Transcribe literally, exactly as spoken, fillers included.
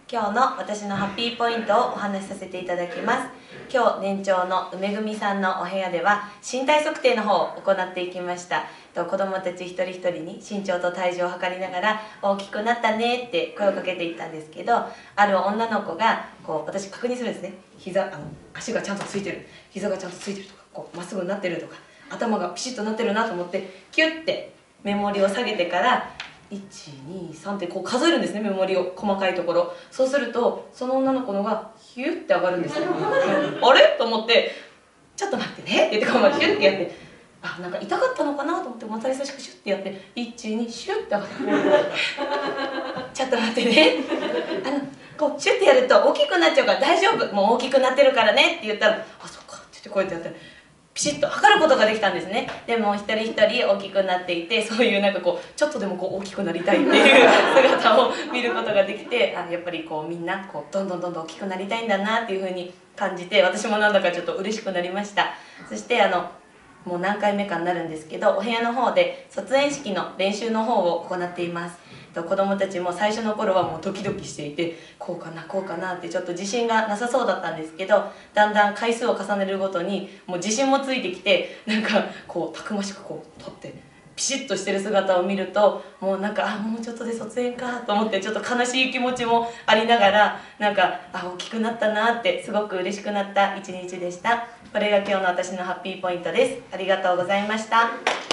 今日の私のハッピーポイントをお話しさせていただきます。今日年長の梅組さんのお部屋では身体測定の方を行っていきました。子どもたち一人一人に身長と体重を測りながら大きくなったねって声をかけていったんですけど、ある女の子がこう私確認するんですね。膝あの足がちゃんとついてる、膝がちゃんとついてるとか、こうまっすぐになってるとか、頭がピシッとなってるなと思ってキュッて目盛りを下げてからいちにさんってこう数えるんですね、目盛りを細かいところ。そうするとその女の子のがヒュッて上がるんですよ。あれと思って「ちょっと待ってね」って言ってこうヒュッてやって、あ、なんか痛かったのかなと思ってまた優しくシュッてやっていちにシュッて上がってちょっと待ってね、あのこうシュッてやると大きくなっちゃうから大丈夫、もう大きくなってるからねって言ったら「あ、そっか」って言ってこうやってやったらピシッと測ることができたんですね。でも一人一人大きくなっていて、そういうなんかこうちょっとでもこう大きくなりたいっていう姿を見ることができて、あ、やっぱりこうみんなこうどんどんどんどん大きくなりたいんだなっていうふうに感じて、私もなんだかちょっと嬉しくなりました。そしてあのもう何回目かになるんですけど、お部屋の方で卒園式の練習の方を行っています。子どもたちも最初の頃はもうドキドキしていて、こうかなこうかなってちょっと自信がなさそうだったんですけど、だんだん回数を重ねるごとにもう自信もついてきて、なんかこうたくましくこう取ってピシッとしてる姿を見ると、もうなんかあ、もうちょっとで卒園かと思ってちょっと悲しい気持ちもありながら、なんかあ、大きくなったなってすごく嬉しくなった一日でした。これが今日の私のハッピーポイントです。ありがとうございました。